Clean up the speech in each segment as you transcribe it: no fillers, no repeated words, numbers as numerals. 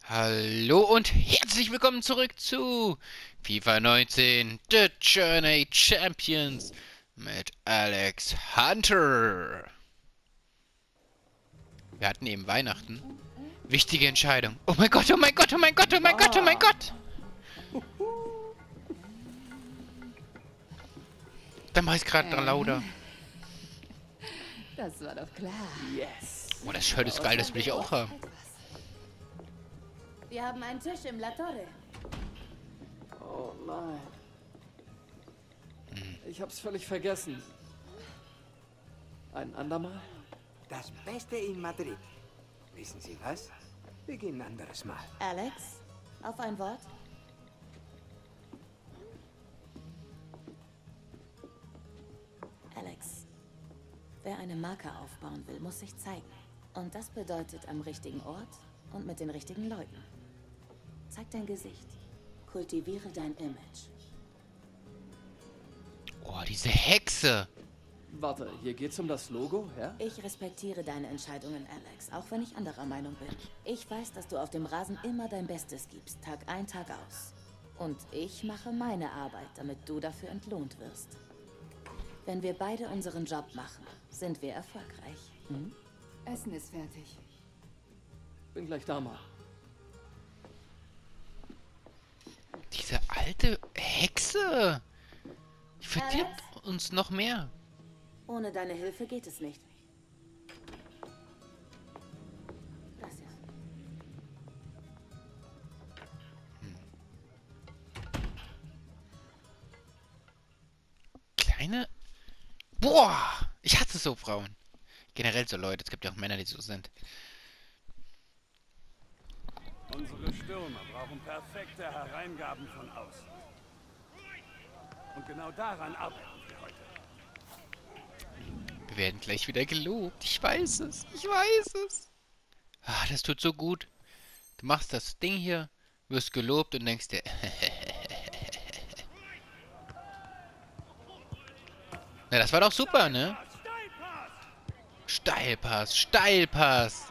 Hallo und herzlich willkommen zurück zu FIFA 19 The Journey Champions mit Alex Hunter. Wir hatten eben Weihnachten. Wichtige Entscheidung. Oh mein Gott, oh mein Gott, oh mein Gott, oh mein Gott, oh mein Gott. Da mach ich's gerade lauter. Das war doch klar. Yes. Oh, das Shirt ist geil, das will ich auch haben. Wir haben einen Tisch im La Torre. Oh nein. Ich hab's völlig vergessen. Ein andermal? Das Beste in Madrid. Wissen Sie was? Wir gehen ein anderes Mal. Alex, auf ein Wort? Alex, wer eine Marke aufbauen will, muss sich zeigen. Und das bedeutet am richtigen Ort und mit den richtigen Leuten. Zeig dein Gesicht. Kultiviere dein Image. Oh, diese Hexe. Warte, hier geht's um das Logo, ja? Ich respektiere deine Entscheidungen, Alex, auch wenn ich anderer Meinung bin. Ich weiß, dass du auf dem Rasen immer dein Bestes gibst, Tag ein, Tag aus. Und ich mache meine Arbeit, damit du dafür entlohnt wirst. Wenn wir beide unseren Job machen, sind wir erfolgreich. Hm? Essen ist fertig. Bin gleich da mal. Diese alte Hexe. Die verdirbt uns noch mehr. Ohne deine Hilfe geht es nicht. Gracias. Kleine... Boah! Ich hasse so Frauen. Generell so Leute. Es gibt ja auch Männer, die so sind. Unsere Stürmer brauchen perfekte Hereingaben von außen. Und genau daran arbeiten wir heute. Wir werden gleich wieder gelobt. Ich weiß es. Ich weiß es. Ah, das tut so gut. Du machst das Ding hier, wirst gelobt und denkst dir... Na, das war doch super, ne? Steilpass, Steilpass.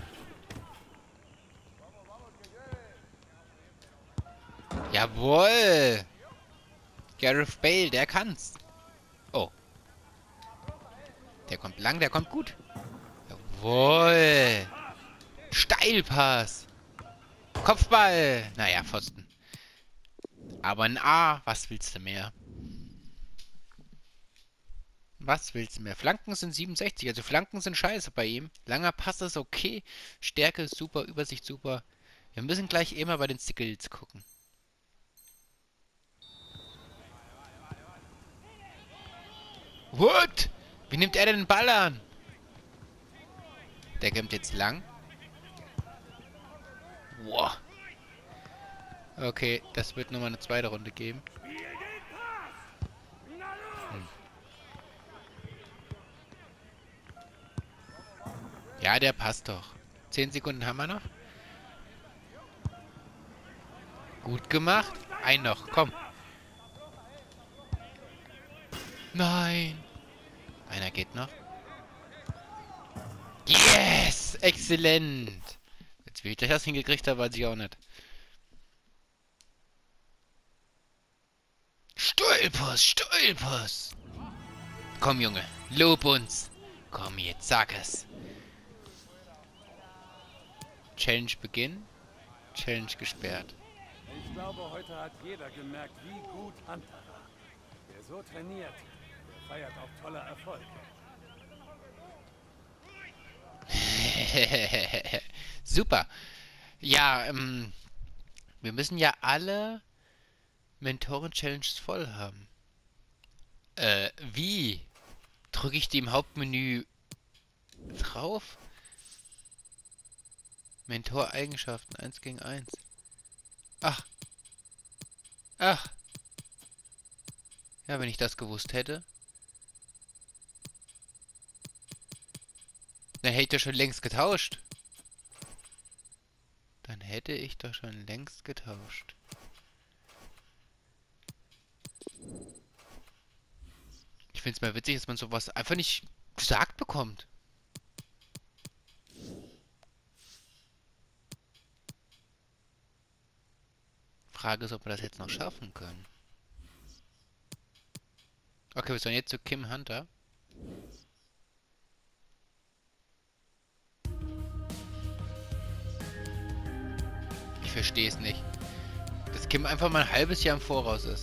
Jawohl. Gareth Bale, der kann's. Oh. Der kommt lang, der kommt gut. Jawohl. Steilpass. Kopfball. Naja, Pfosten. Aber ein A, was willst du mehr? Was willst du mehr? Flanken sind 67, also Flanken sind scheiße bei ihm. Langer Pass ist okay. Stärke ist super, Übersicht super. Wir müssen gleich immer bei den Skills gucken. What? Wie nimmt er denn den Ball an? Der kommt jetzt lang. Wow. Okay, das wird nochmal eine zweite Runde geben. Ja, der passt doch. 10 Sekunden haben wir noch. Gut gemacht. Ein noch, komm. Nein. Einer geht noch. Yes! Exzellent! Jetzt wie ich das hingekriegt habe, weiß ich auch nicht. Stolpers, Stolpers! Komm, Junge, lob uns. Komm jetzt, sag es. Challenge Beginn. Challenge gesperrt. Ich glaube, heute hat jeder gemerkt, wie gut Hunter war. Wer so trainiert, der feiert auch tolle Erfolge. Super. Ja, wir müssen ja alle Mentoren-Challenges voll haben. Wie? Drücke ich die im Hauptmenü drauf? Mentor-Eigenschaften 1 gegen 1. Ach. Ach. Ja, wenn ich das gewusst hätte. Dann hätte ich doch schon längst getauscht. Dann hätte ich doch schon längst getauscht. Ich finde es mal witzig, dass man sowas einfach nicht gesagt bekommt. Frage ist, ob wir das jetzt noch schaffen können. Okay, wir sollen jetzt zu Kim Hunter. Ich verstehe es nicht. Dass Kim einfach mal ein halbes Jahr im Voraus ist.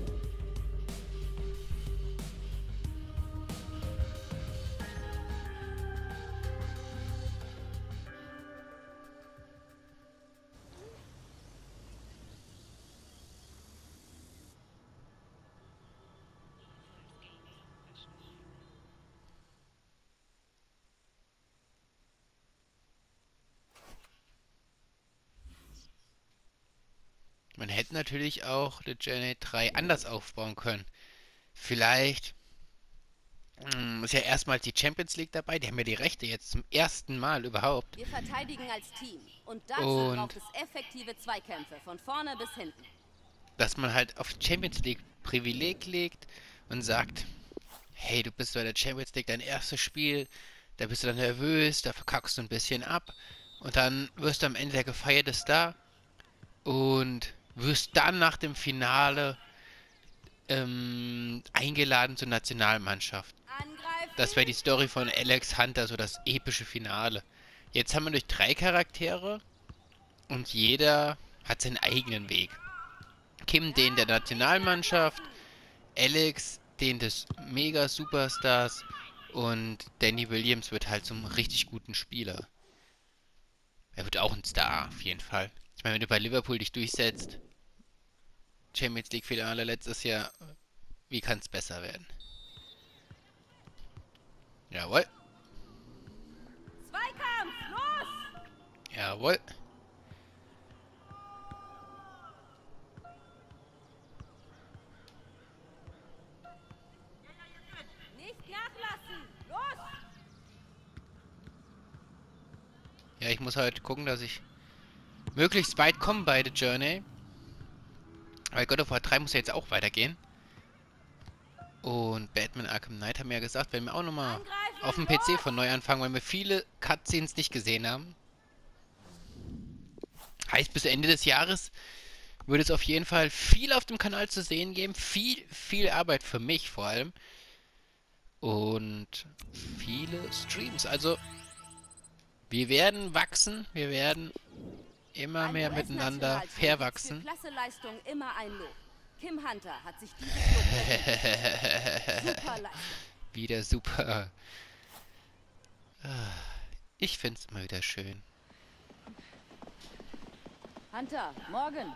Man hätte natürlich auch The Journey 3 anders aufbauen können. Vielleicht ist ja erstmals die Champions League dabei. Die haben ja die Rechte jetzt zum ersten Mal überhaupt. Wir verteidigen als Team. Und dazu Und braucht es effektive Zweikämpfe, von vorne bis hinten. dass man halt auf die Champions League Privileg legt und sagt, hey, du bist bei der Champions League dein erstes Spiel, da bist du dann nervös, da verkackst du ein bisschen ab und dann wirst du am Ende der gefeierte Star und wirst dann nach dem Finale eingeladen zur Nationalmannschaft. Angreifen! Das wäre die Story von Alex Hunter, so das epische Finale. Jetzt haben wir durch 3 Charaktere und jeder hat seinen eigenen Weg. Kim den der Nationalmannschaft, Alex den des Mega-Superstars und Danny Williams wird halt zum richtig guten Spieler. Er wird auch ein Star, auf jeden Fall. Ich meine, wenn du bei Liverpool dich durchsetzt, Champions League Finale letztes Jahr, wie kann es besser werden? Jawohl. Zweikampf! Los! Jawohl. Nicht nachlassen! Los! Ja, ich muss halt gucken, dass ich möglichst weit komme bei The Journey. Weil God of War 3 muss ja jetzt auch weitergehen. Und Batman Arkham Knight haben ja gesagt, wenn wir auch nochmal auf dem PC von neu anfangen, weil wir viele Cutscenes nicht gesehen haben. Heißt, bis Ende des Jahres würde es auf jeden Fall viel auf dem Kanal zu sehen geben. Viel Arbeit für mich vor allem. Und viele Streams. Also, wir werden wachsen. Wir werden immer mehr miteinander verwachsen. Für klasse Leistung immer ein Lob. Kim Hunter hat sich dieses Lob verdient. Super Leistung. Wieder super. Ich find's immer wieder schön. Hunter, morgen.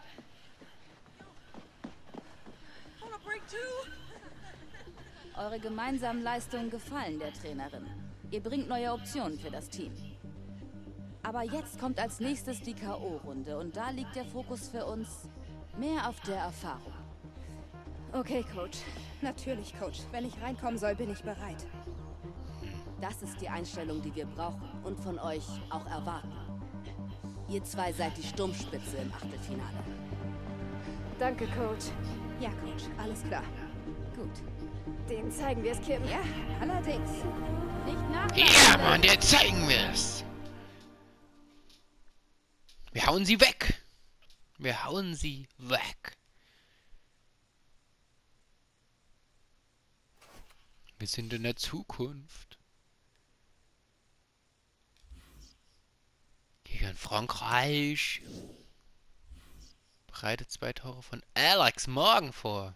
Eure gemeinsamen Leistungen gefallen der Trainerin. Ihr bringt neue Optionen für das Team. Aber jetzt kommt als nächstes die K.O.-Runde und da liegt der Fokus für uns mehr auf der Erfahrung. Okay, Coach. Natürlich, Coach. Wenn ich reinkommen soll, bin ich bereit. Das ist die Einstellung, die wir brauchen und von euch auch erwarten. Ihr zwei seid die Sturmspitze im Achtelfinale. Danke, Coach. Ja, Coach. Alles klar. Gut. Den zeigen wir es, Kim. Ja, allerdings. Nicht nachlassen. Ja, Mann, der zeigen wir's. Wir hauen sie weg. Wir hauen sie weg. Wir sind in der Zukunft. Hier in Frankreich. Bereitet 2 Tore von Alex Morgan vor.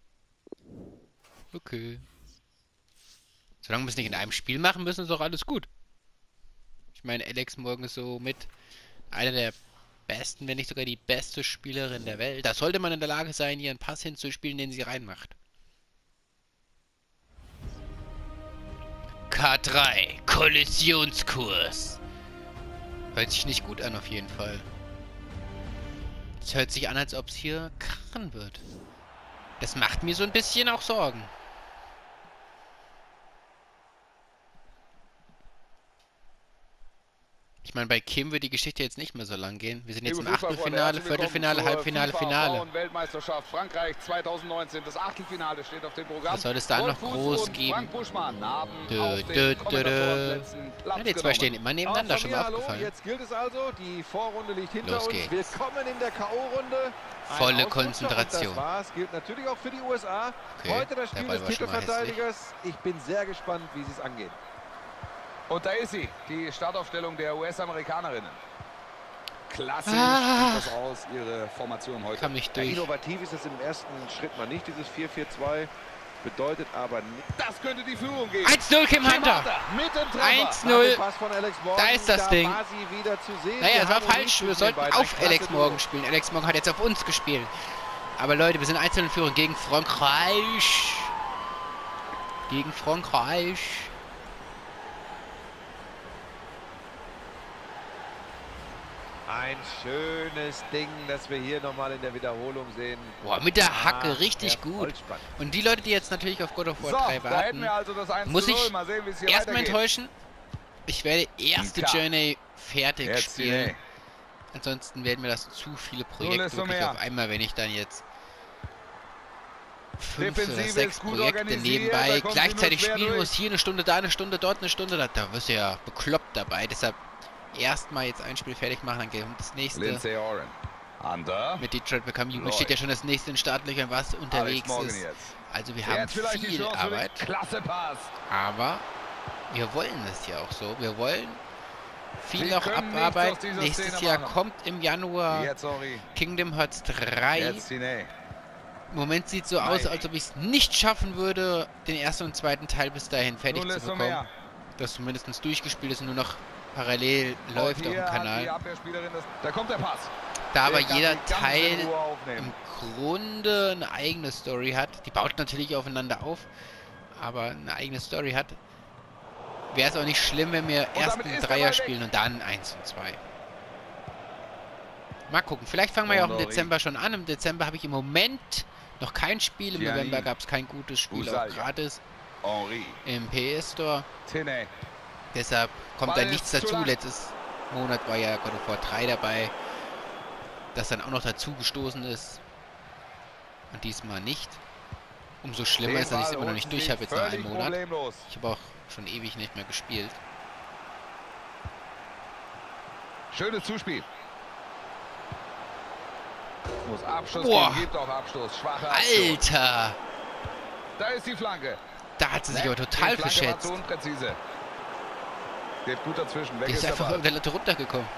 Okay. Solange wir es nicht in einem Spiel machen müssen, ist doch alles gut. Ich meine, Alex Morgan ist so mit einer der besten, wenn nicht sogar die beste Spielerin der Welt. Da sollte man in der Lage sein, ihren Pass hinzuspielen, den sie reinmacht. K3, Kollisionskurs. Hört sich nicht gut an auf jeden Fall. Es hört sich an, als ob es hier krachen wird. Das macht mir so ein bisschen auch Sorgen. Ich meine, bei Kim wird die Geschichte jetzt nicht mehr so lang gehen. Wir sind jetzt im Liebe Fußballfreunde, Achtelfinale, herzlich willkommen Viertelfinale, zur Halbfinale, FIFA Finale. Frauen-Weltmeisterschaft Frankreich 2019. Das Achtelfinale steht auf dem Programm. Was soll es da noch Wolf Fuß groß und geben? Frank Buschmann haben Dö, auf dö, den dö, Kommentatorenplätzen Platz Ja, die zwei genommen. stehen immer nebeneinander, Auch schon von mal mir, hallo. aufgefallen. Jetzt gilt es also, die Vorrunde liegt hinter Los uns. geht's. Willkommen in der K.O.-Runde. Ein Volle Ausrutscher Konzentration. Und das war's. Gilt natürlich auch für die USA. Okay, Heute das der Spiel Ball des war schon mal Titelverteidigers. Ich bin sehr gespannt, wie sie es angehen. Und da ist sie, die Startaufstellung der US-Amerikanerinnen. Klassisch Ah. sieht das aus, ihre Formation heute. Kam nicht Ja, durch. innovativ ist es im ersten Schritt mal nicht, dieses 4-4-2. Bedeutet aber nicht. Das könnte die Führung geben. 1-0 Kim Hunter. Mit dem Treffer. 1-0. Pass von Alex Morgan. Da ist das Ding. War sie wieder zu sehen. Naja, Die es war Harmonie falsch. zwischen Wir den sollten beiden. auf Ein Alex klasse Morgan Duo. spielen. Alex Morgan hat jetzt auf uns gespielt. Aber Leute, wir sind einzeln in Führung gegen Frankreich. Gegen Frankreich. Ein schönes Ding, das wir hier nochmal in der Wiederholung sehen. Boah, mit der Hacke, richtig ja, gut. voll spannend. Und die Leute, die jetzt natürlich auf God of War So, 3 da hätten warten, wir also das 1:0. muss ich Mal sehen, wie es hier erstmal weitergeht. enttäuschen. Ich werde erste Klar. Journey fertig Jetzt spielen. nee. Ansonsten werden mir das zu viele Nun Projekte ist so wirklich mehr. auf einmal, wenn ich dann jetzt 5 Defensive oder ist 6 gut Projekte organisiert, nebenbei da kommen sie gleichzeitig nur schwer spielen durch. muss. Hier eine Stunde, da eine Stunde, dort eine Stunde. Da wirst du ja bekloppt dabei. Deshalb erstmal jetzt ein Spiel fertig machen, dann geht das nächste. Lindsay Oren. Under. Mit Detroit Become Human Lloyd. steht ja schon das nächste in Startlöchern, was Alex unterwegs Morgan ist. jetzt. Also wir haben Jetzt vielleicht die viel Chance für den Arbeit, klasse Pass. aber wir wollen es ja auch so. Wir wollen viel Sie noch können nichts abarbeiten. aus dieser Nächstes Szene Jahr machen. kommt im Januar Jetzt Henri. Kingdom Hearts 3. Jetzt Cine. Im Moment sieht es so aus, als ob ich es nicht schaffen würde, den ersten und zweiten Teil bis dahin fertig Nun zu lässt du bekommen. mehr. Das zumindest durchgespielt ist und nur noch parallel läuft Und auf hier dem hat die Kanal. Abwehrspielerin da kommt der Pass. Da aber Der kann jeder die ganz in Teil Ruhe aufnehmen. im Grunde eine eigene Story hat. Die baut natürlich aufeinander auf, aber eine eigene Story hat. Wäre es auch nicht schlimm, wenn wir erst damit einen ist der Dreier Ball weg. spielen und dann 1 und 2. Mal gucken. Vielleicht fangen wir ja auch im Honori. Dezember schon an. Im Dezember habe ich im Moment noch kein Spiel. Im Gianni. November gab es kein gutes Spiel, auch Usalja. gratis Henri. im PS Store. Tine. Deshalb kommt Ball da nichts ist zu dazu. lang. Letztes Monat war ja God of War 3 dabei, das dann auch noch dazu gestoßen ist. Und diesmal nicht. Umso schlimmer Den ist, dass ich es Ball immer noch holen nicht sie durch habe, jetzt nach einem völlig Monat. problemlos. Ich habe auch schon ewig nicht mehr gespielt. Schönes Zuspiel. Muss Abschluss Boah. geben, gibt auch Abschluss. Schwache Aktion. Alter! Da ist die Flanke. Da hat sie sich Ne, aber total die Flanke war verschätzt. zu unpräzise. Geht gut dazwischen. Weg Die ist der einfach Ball. über der Latte runtergekommen.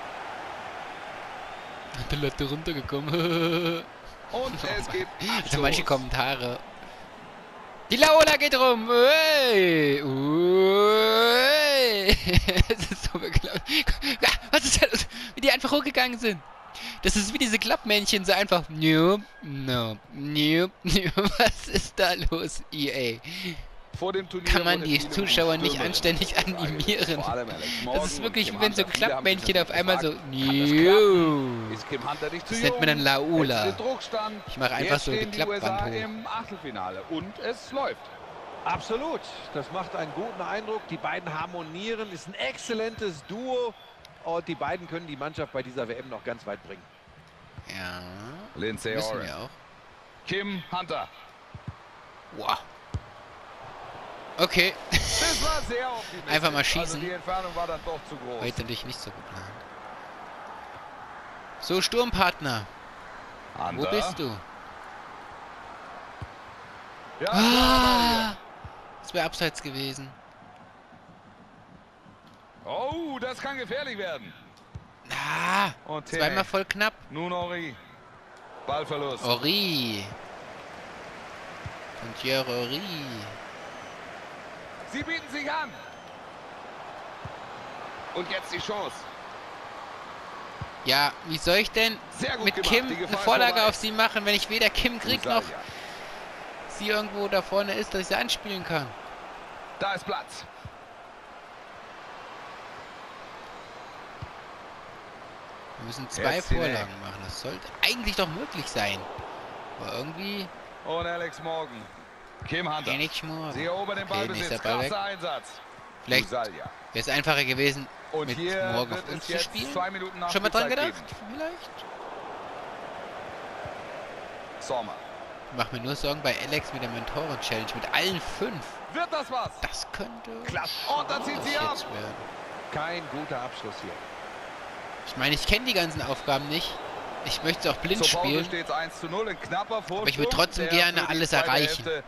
An der Latte runtergekommen. Und es gibt Also manche Abstoß. Kommentare. Die Laola geht rum. Ui, ui. Das ist so bekloppt. Ja, was ist das? Wie die einfach hochgegangen sind. Das ist wie diese Klappmännchen, so einfach. Nope, nope, nope, nope. Was ist da los, EA? Vor dem Turnier Kann man wurde die viel Zuschauer um nicht Stürmerin anständig gefragt. animieren? Vor allem Alex Das Morgan ist und wirklich, Kim wie wenn so Hunter. Viele haben Klappmännchen sich auf einmal so. gefragt, kann das klappen? New. Ist Kim Hunter nicht zu Das jung? nennt man dann Laola. Jetzt den Druckstand. Ich mache einfach Jetzt so die stehen die Klappwand USA hoch. im Achtelfinale und es läuft. Absolut. Das macht einen guten Eindruck. Die beiden harmonieren. Ist ein exzellentes Duo. Und die beiden können die Mannschaft bei dieser WM noch ganz weit bringen. Ja. Lindsay Müssen Oren. wir auch. Kim Hunter. Wow. Okay. Das war sehr optimistisch. Einfach mal Also schießen. die Entfernung war dann doch zu groß. Heute dich nicht so geplant. So, Sturmpartner. Wo Hunter. bist du? Ja, Ah! Das wäre abseits gewesen. Oh, das kann gefährlich werden. Ah! Und Zweimal voll knapp. Nun Henri. Ballverlust. Ori. Und hier Ori. Sie bieten sich an. Und jetzt die Chance. Ja, wie soll ich denn Sehr gut mit gemacht. Kim Die eine Gefahr Vorlage vorbei. auf sie machen, wenn ich weder Kim krieg noch Usalja. sie irgendwo da vorne ist, dass ich sie anspielen kann? Da ist Platz. Wir müssen 2 Jetzt die Vorlagen machen. Das sollte eigentlich doch möglich sein. Aber irgendwie Und Alex Morgan. Kim Hunter. nicht schmor. Sie erobern den Okay, Ballbesitz. nächster Ball weg. Krasser Einsatz. Vielleicht Usalja. wäre es einfacher gewesen, Und mit hier morgen wird auf uns es zu jetzt spielen. 2 Minuten Schon mal dran Nachspielzeit gedacht? geben. Vielleicht? Sommer. Ich mach mir nur Sorgen bei Alex mit der Mentoren-Challenge mit allen 5. Wird das was? Das könnte Klasse. Und da zieht sie ab. jetzt werden. Kein guter Abschluss hier. Ich meine, ich kenne die ganzen Aufgaben nicht. Ich möchte es auch blind Zur Pause spielen. steht es 1:0, ein knapper Vorsprung. Aber ich würde trotzdem der gerne für die alles zweite erreichen. Hälfte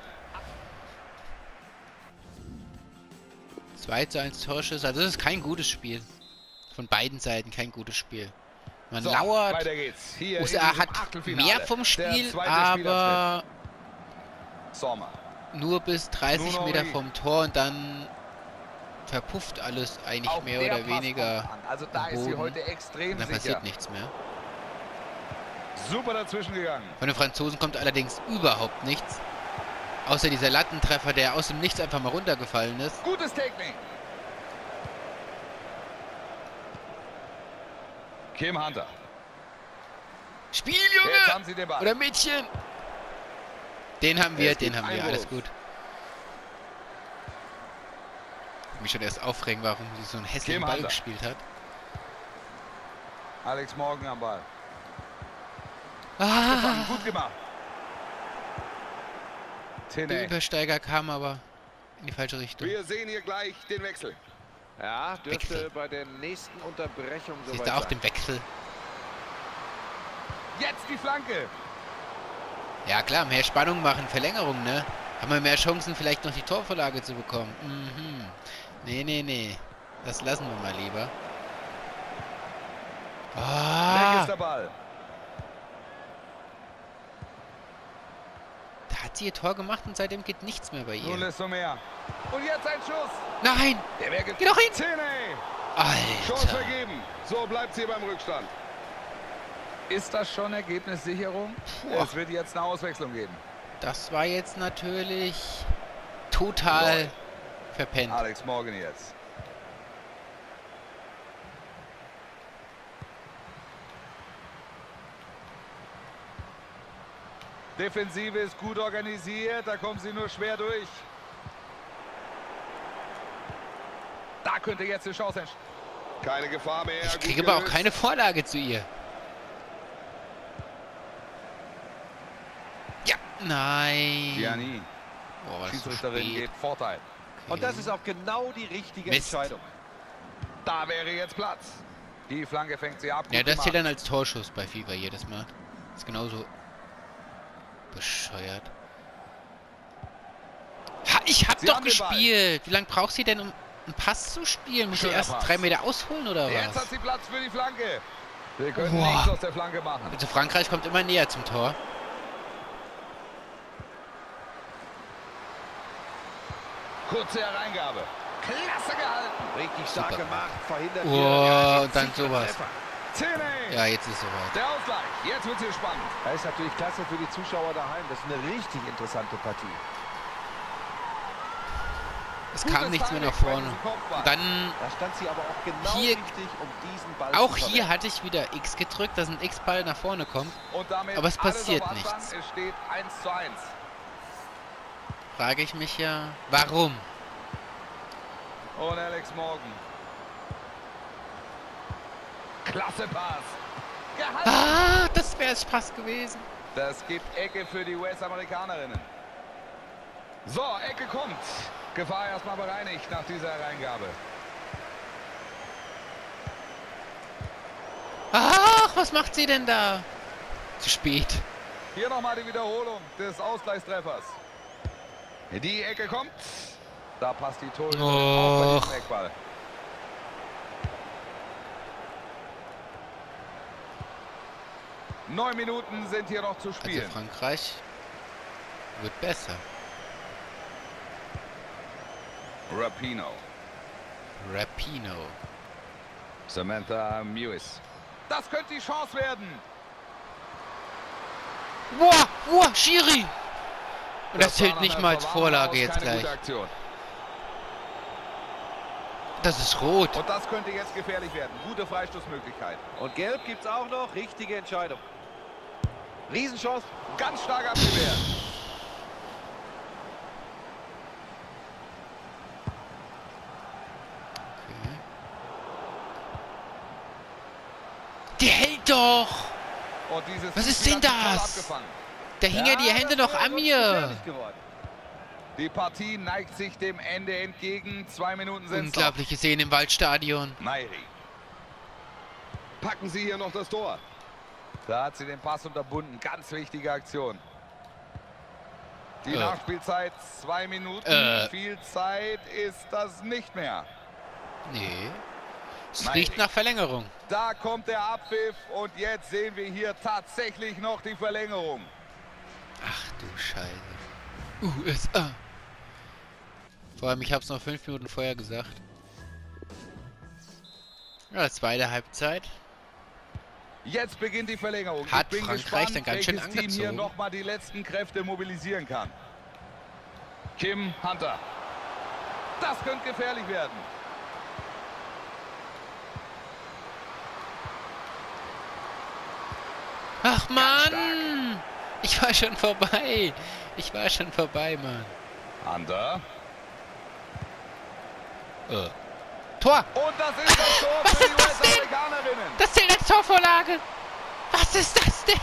2:1 Torschüsse. Also das ist kein gutes Spiel. Von beiden Seiten kein gutes Spiel. Man So, lauert. weiter geht's. Hier in USA diesem hat Achtelfinale. mehr vom Der Spiel, zweite aber Spielausschnitt. Sommer. nur bis 30 Nuno Meter Henry. vom Tor und dann verpufft alles eigentlich Auch mehr der oder Pass weniger kommt an. Also da am ist sie Boden. heute extrem und dann sicher. passiert nichts mehr. Super dazwischen gegangen. Von den Franzosen kommt allerdings überhaupt nichts. Außer dieser Lattentreffer, der aus dem Nichts einfach mal runtergefallen ist. Gutes Technik. Kim Hunter. Spiel, Jetzt haben Junge! sie den Ball. Oder Mädchen! Den haben wir, Es den gibt haben wir. Alles Einwurf. gut. Ich mich schon erst aufregen, warum sie so einen hässlichen Kim Ball Hunter. gespielt hat. Alex Morgan am Ball. Ah, Gut gemacht. der Tinney. Übersteiger kam aber in die falsche Richtung. Wir sehen hier gleich den Wechsel. Ja, dürfte Wechsel. bei der nächsten Unterbrechung Siehst soweit du auch sein. den Wechsel? Jetzt die Flanke. Ja klar, mehr Spannung machen, Verlängerung, ne? Haben wir mehr Chancen, vielleicht noch die Torvorlage zu bekommen. Mhm. Nee, nee, nee. Das lassen wir mal lieber. Weg Ah, ist der Ball. da hat sie ihr Tor gemacht und seitdem geht nichts mehr bei Nun ihr. lässt so mehr. Und jetzt ein Schuss. Nein! Der wäre Geh doch hin! Tinney. Chance Alter! vergeben. So bleibt sie beim Rückstand. Ist das schon Ergebnissicherung? Boah. Es wird jetzt eine Auswechslung geben. Das war jetzt natürlich total verpennt. Alex Morgan jetzt. Defensive ist gut organisiert, da kommen sie nur schwer durch. Da könnte jetzt eine Chance entstehen. Keine Gefahr mehr. Ich gut kriege aber auch gelöst. keine Vorlage zu ihr. Ja, nein. Gianni, Boah, was so Schiedsrichterin spät. geht Vorteil. Und das ist auch genau die richtige Mist. Entscheidung. Da wäre jetzt Platz. Die Flanke fängt sie ab. Ja, Gut das zählt gemacht. dann als Torschuss bei FIFA jedes Mal. Ist genauso bescheuert. Ha, ich hab Sie doch haben den Ball. gespielt. Wie lange braucht sie denn, um einen Pass zu spielen? Muss sie Schöner erst Pass. 3 Meter ausholen oder Jetzt hat was? sie Platz für die Flanke. Wir können Boah. nichts aus der Flanke machen. Also Frankreich kommt immer näher zum Tor. Kurze Hereingabe. Klasse gehalten. Richtig stark Super. gemacht, verhindert Oh, hier und dann sicheren sowas. Treffer. Tinney. Ja, jetzt ist soweit. Der Ausgleich. Jetzt wird es spannend. Das ist natürlich klasse für die Zuschauer daheim. Das ist eine richtig interessante Partie. Es Gutes kam nichts mehr nach Timing bei vorne. diesem Kopfball. Und dann, Da stand sie aber auch genau Hier- richtig, um diesen Ball auch zu hier verwerten. hatte ich wieder X gedrückt, dass ein X-Ball nach vorne kommt. Und damit Aber es alles passiert auf Anfang. nichts. Es steht 1:1. Frage ich mich ja, warum? Und Alex Morgan. Klasse Pass. Gehalten. Ah, das wäre es fast gewesen. Das gibt Ecke für die US-Amerikanerinnen. So, Ecke kommt. Gefahr erstmal bereinigt nach dieser Hereingabe. Ach, was macht sie denn da? Zu spät. Hier nochmal die Wiederholung des Ausgleichstreffers. Die Ecke kommt. Da passt die Torhüterin auf bei diesem Eckball. Neun Minuten sind hier noch zu Also spielen. Frankreich wird besser. Rapino. Rapino. Samantha Mewis. Das könnte die Chance werden. Boah, boah, Schiri! Und das war zählt nach nicht einer mal als Verwarnung Vorlage aus jetzt keine gleich. gute Aktion. Das ist rot. Und das könnte jetzt gefährlich werden. Gute Freistoßmöglichkeit. Und gelb gibt es auch noch. Richtige Entscheidung. Riesenchance. Ganz stark abgewehrt. Okay. doch! Und dieses Was ist Spiel denn hat ihn toll das? abgefangen. Da hing ja die Hände das noch an wird mir. gefährlich geworden. Die Partie neigt sich dem Ende entgegen. 2 Minuten sind es. Unglaubliche Szene im Waldstadion. Nairi. Packen sie hier noch das Tor. Da hat sie den Pass unterbunden. Ganz wichtige Aktion. Die Nachspielzeit 2 Minuten. Viel Zeit ist das nicht mehr. Nee. Es Nein. riecht nach Verlängerung. Da kommt der Abpfiff und jetzt sehen wir hier tatsächlich noch die Verlängerung. Ach du Scheiße. USA. Vor allem, ich habe es noch 5 Minuten vorher gesagt. Ja, zweite Halbzeit. Jetzt beginnt die Verlängerung. Hat ich bin Frankreich gespannt, dann ganz schön welches Team hier angezogen. nochmal die letzten Kräfte mobilisieren kann. Kim Hunter. Das könnte gefährlich werden. Ach Mann! Ich war schon vorbei. Ich war schon vorbei, Mann. Hunter. Tor! Und das ist das Tor Was für die ist das denn? US-Amerikanerinnen. Das zählt als Torvorlage! Was ist das denn?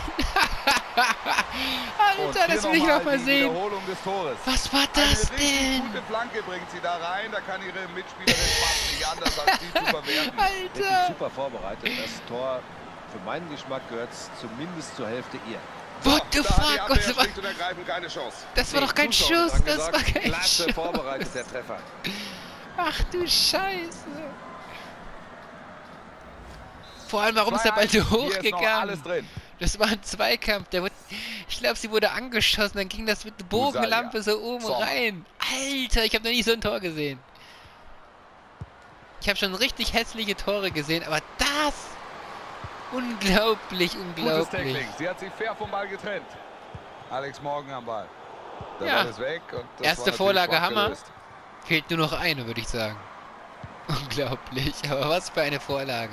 Alter, das will ich noch mal die sehen. Wiederholung des Tores. Was war das Eine richtig denn? gute Flanke bringt sie da rein. Da kann ihre Mitspielerin fast nicht anders als sie zu verwerten. Alter! Super vorbereitet. Das Tor, für meinen Geschmack, gehört zumindest zur Hälfte ihr. What the Da hat die fuck? Abwehr Was war, schlicht und ergreifend keine Chance. das war doch kein Zuschauer Schuss. haben Das gesagt, war kein klasse Schuss. vorbereitet, der Treffer. Ach du Scheiße. Vor allem, warum ist der Ball 2-1. so Hier ist noch alles hochgegangen? drin. Das war ein Zweikampf. Der wurde, ich glaube, sie wurde angeschossen. Dann ging das mit der Bogenlampe so oben Sommer. rein. Alter, ich habe noch nie so ein Tor gesehen. Ich habe schon richtig hässliche Tore gesehen, aber das... Unglaublich, Gutes unglaublich. Tackling. Sie hat sich fair vom Ball getrennt. Alex Morgan am Ball. Der Ja. Ball ist weg. Und das Erste war natürlich Vorlage, schwach Hammer. gelöst. Fehlt nur noch eine, würde ich sagen. Unglaublich, aber was für eine Vorlage.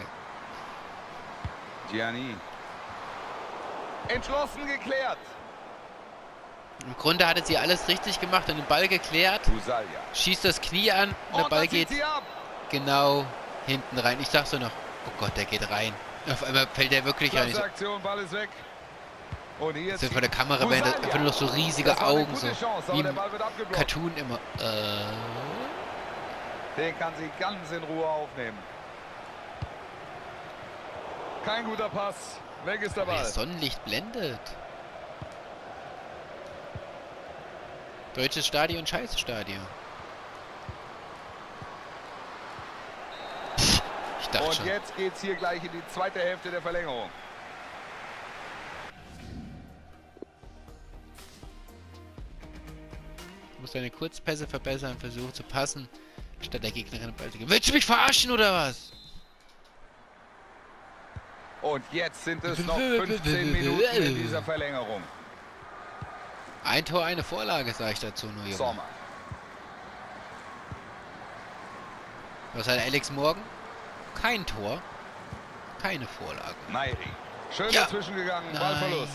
Gianni. Entschlossen geklärt. Im Grunde hatte sie alles richtig gemacht und den Ball geklärt. Busalia. Schießt das Knie an und der Und Ball das zieht geht sie ab. genau hinten rein. Ich dachte so noch, oh Gott, der geht rein. Auf einmal fällt der wirklich rein. Ich Klasse so, Aktion, Ball ist weg. Und hier so von der Kamera werden das einfach nur noch so riesige Das war eine Augen, gute so Chance, aber wie der im Ball wird abgeblockt. Cartoon immer. Den kann sie ganz in Ruhe aufnehmen. Kein guter Pass. Weg ist der Ball. Das Sonnenlicht blendet. Deutsches Stadion, scheiß Stadion. Ich dachte Und schon. jetzt geht's hier gleich in die zweite Hälfte der Verlängerung. Muss seine Kurzpässe verbessern, versucht zu passen, statt der Gegnerin Ball zu geben. Willst du mich verarschen oder was? Und jetzt sind es noch 15 Minuten in dieser Verlängerung. Ein Tor, eine Vorlage, sage ich dazu nur, Junge. Sommer. Was hat Alex Morgan? Kein Tor, keine Vorlage. Nairi. Schön Ja. dazwischen gegangen. Ballverlust.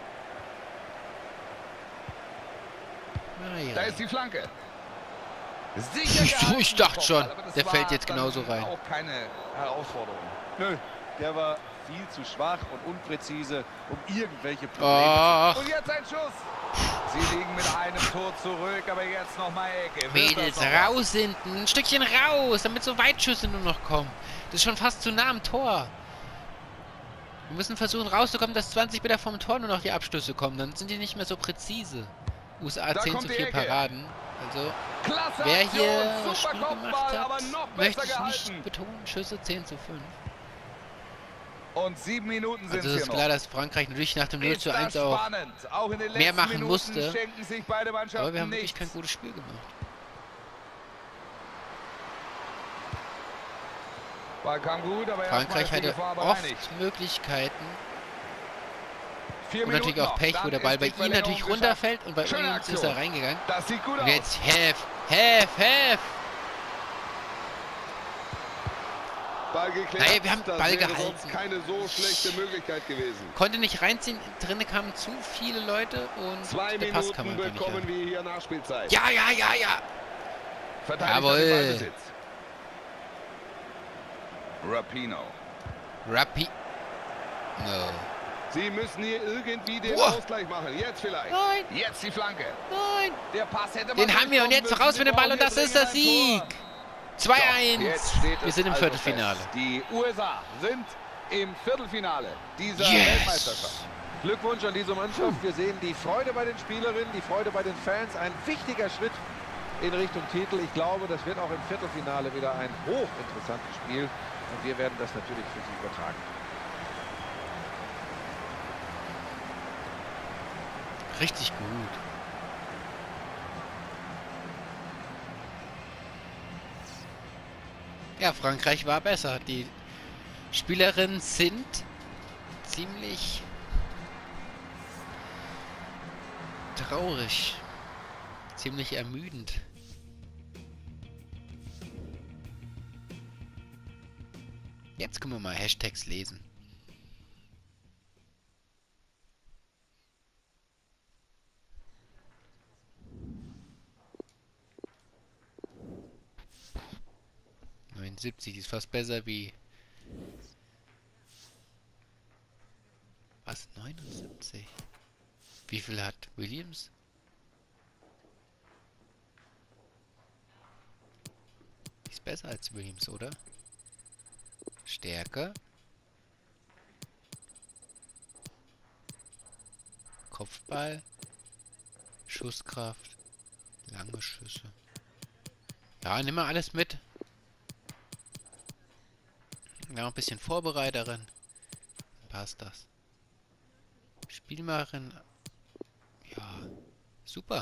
Nein. Da ist die Flanke. Sicher gehalten. Ich dachte schon, Aber das der war fällt jetzt dann genauso rein. Auch keine Herausforderung. Nö, der war viel zu schwach und unpräzise, um irgendwelche Probleme Ach, Und jetzt ein Schuss. Sie liegen mit einem Tor zurück, aber jetzt nochmal Ecke. Wird Mädels, das noch was? raus hinten, ein Stückchen raus, damit so Weitschüsse nur noch kommen. Das ist schon fast zu nah am Tor. Wir müssen versuchen rauszukommen, dass 20 Meter vom Tor nur noch die Abstöße kommen. Dann sind die nicht mehr so präzise. USA Da 10 kommt zu die 4 Ecke. Paraden. Also, Klasse wer Aktion, hier super Spiel gemacht Kopfball, aber hat, noch möchte besser ich nicht gehalten. betonen. Schüsse 10 zu 5. Und 7 Minuten sind Also es ist hier klar, noch. dass Frankreich natürlich nach dem 0 Ist zu 1 das auch... spannend. Auch in den mehr letzten machen Minuten musste. schenken sich beide Mannschaften Aber wir haben wirklich nichts. kein gutes Spiel gemacht. Ball kam gut, aber Frankreich erstmal ist die hatte Gefahr oft bereinigt. Möglichkeiten. 4 Und natürlich Minuten auch Pech, noch. wo der Dann Ball ist bei die ihm Verlängerung natürlich geschafft. runterfällt und bei Schöne uns ist Aktion. er reingegangen. Das sieht gut Und aus. jetzt Hef. Ball geklärt. Nein, wir haben Das Ball wäre gehalten. sonst keine so schlechte Möglichkeit gewesen. Konnte nicht reinziehen, drinnen kamen zu viele Leute und 2 der Pass kam Minuten einfach nicht bekommen rein. wir hier Nachspielzeit. Ja! Verteidigt Jawohl. den Ballbesitz. Rapino. Rappi. No. Sie müssen hier irgendwie den Ausgleich machen. Jetzt vielleicht. Nein. Jetzt die Flanke. Nein. Der Pass hätte man Den haben wir und jetzt müssen. raus mit dem Ball Wir und das brauchen ist der jetzt dringend Sieg. ein 2-1. Jetzt steht Wir es sind im also Viertelfinale. fest. Die USA sind im Viertelfinale dieser Yes. Weltmeisterschaft. Glückwunsch an diese Mannschaft. Wir sehen die Freude bei den Spielerinnen, die Freude bei den Fans. Ein wichtiger Schritt in Richtung Titel. Ich glaube, das wird auch im Viertelfinale wieder ein hochinteressantes Spiel. Und wir werden das natürlich für Sie übertragen. Richtig gut. Ja, Frankreich war besser. Die Spielerinnen sind ziemlich traurig. Ziemlich ermüdend. Jetzt können wir mal Hashtags lesen. Die ist fast besser wie... Was? 79? Wie viel hat Williams? Die ist besser als Williams, oder? Stärke. Kopfball. Schusskraft. Lange Schüsse. Ja, nimm mal alles mit. Ja, ein bisschen Vorbereiterin. Passt das. Spielmacherin. Ja, super.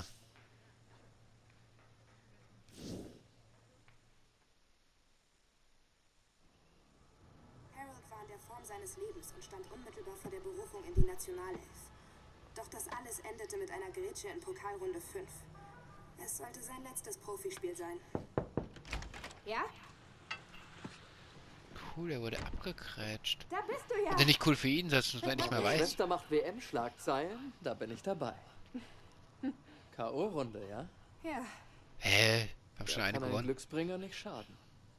Harold war in der Form seines Lebens und stand unmittelbar vor der Berufung in die Nationalelf. Doch das alles endete mit einer Grätsche in Pokalrunde 5. Es sollte sein letztes Profispiel sein. Ja? Cool, der wurde abgekrätscht. Da bist du ja. Also nicht cool für ihn, sonst wenn ich mal Meine weiß. Schwester macht WM-Schlagzeilen, da bin ich dabei. K.O.-Runde, ja? Ja. Hä? Hab schon eine Kann ein gewonnen. Glücksbringer nicht schaden.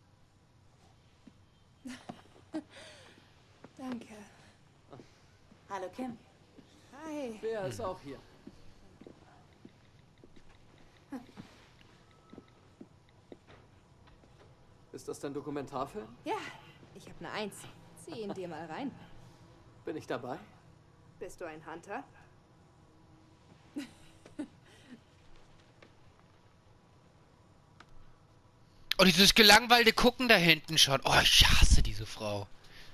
Danke. Hallo Kim. Hi. Wer ist auch hier? Ist das dein Dokumentarfilm? Ja, ich habe eine 1. Zieh ihn dir mal rein. Bin ich dabei? Bist du ein Hunter? Oh, dieses gelangweilte Gucken da hinten schon. Oh, ich hasse diese Frau.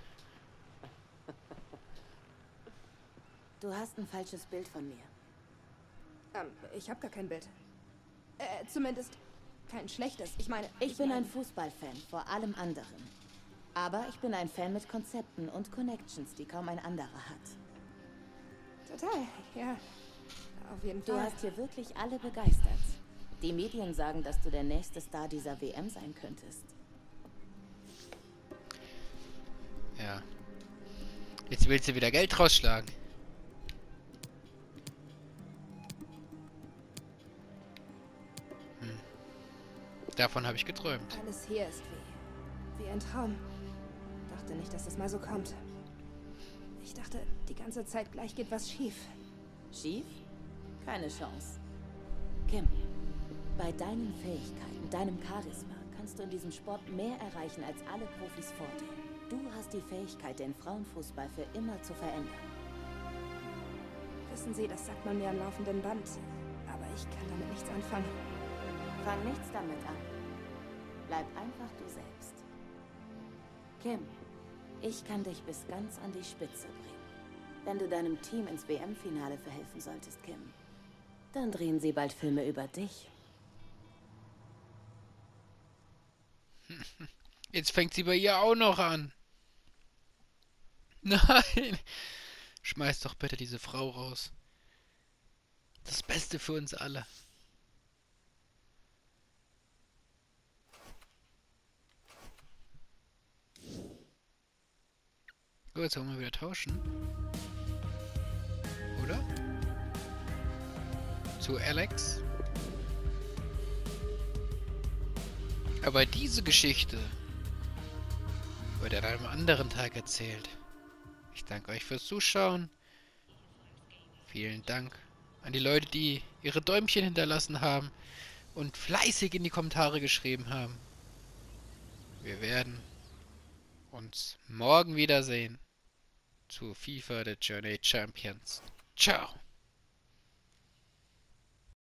Du hast ein falsches Bild von mir. Ich habe gar kein Bild. Zumindest kein schlechtes. Ich meine, Ich bin ein Fußballfan, vor allem anderen. Aber ich bin ein Fan mit Konzepten und Connections, die kaum ein anderer hat. Total, ja. Auf jeden Du Fall. hast hier wirklich alle begeistert. Die Medien sagen, dass du der nächste Star dieser WM sein könntest. Ja. Jetzt willst du wieder Geld rausschlagen. Davon habe ich geträumt. Alles hier ist wie ein Traum. Dachte nicht, dass es mal so kommt. Ich dachte, die ganze Zeit gleich geht was schief. Schief? Keine Chance. Kim, bei deinen Fähigkeiten, deinem Charisma, kannst du in diesem Sport mehr erreichen als alle Profis vor dir. Du hast die Fähigkeit, den Frauenfußball für immer zu verändern. Wissen Sie, das sagt man mir am laufenden Band. Aber ich kann damit nichts anfangen. Fang nichts damit an. Bleib einfach du selbst. Kim, ich kann dich bis ganz an die Spitze bringen. Wenn du deinem Team ins WM-Finale verhelfen solltest, Kim, dann drehen sie bald Filme über dich. Jetzt fängt sie bei ihr auch noch an. Nein. Schmeiß doch bitte diese Frau raus. Das Beste für uns alle. Gut, jetzt wollen wir wieder tauschen. Oder? Zu Alex. Aber diese Geschichte wird an einem anderen Tag erzählt. Ich danke euch fürs Zuschauen. Vielen Dank an die Leute, die ihre Däumchen hinterlassen haben und fleißig in die Kommentare geschrieben haben. Wir werden uns morgen wiedersehen zu FIFA The Journey Champions. Ciao!